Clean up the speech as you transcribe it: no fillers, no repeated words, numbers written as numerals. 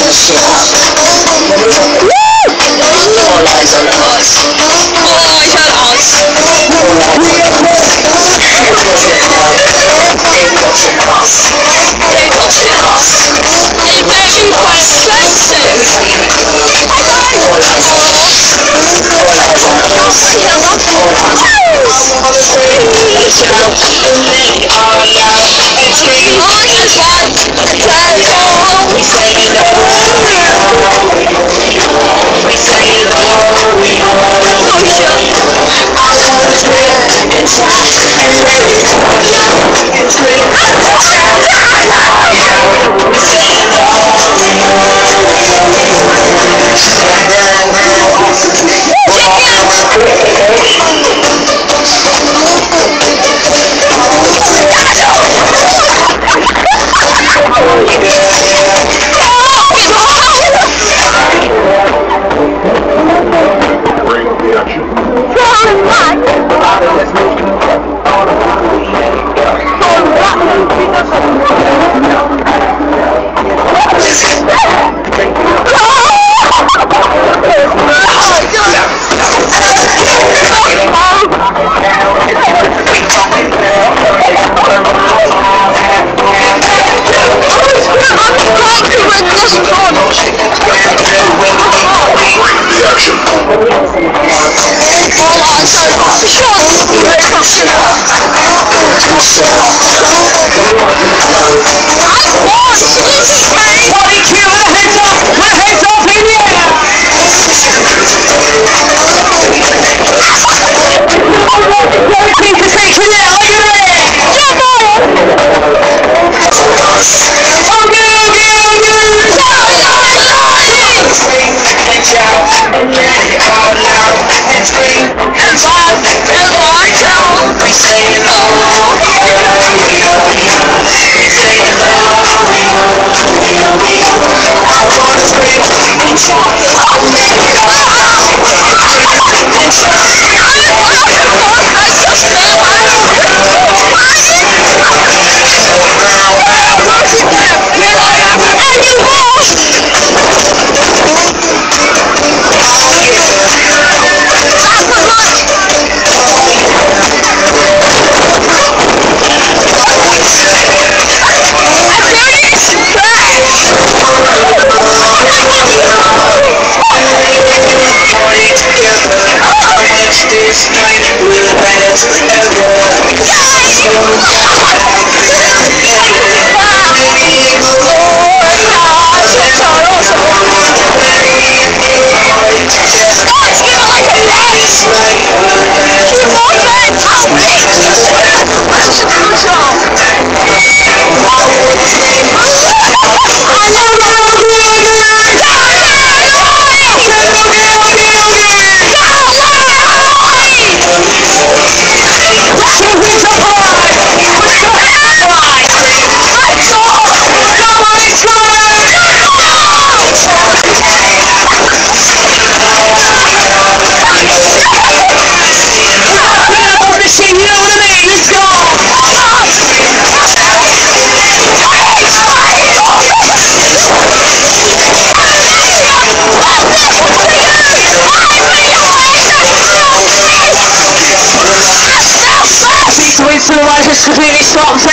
All eyes on us. All eyes on us. They're watching us. They're watching us. They're very quite expensive. All eyes on us. All eyes on us. They are loud and scream. All as one. We say no. We say no. It's completely stopped.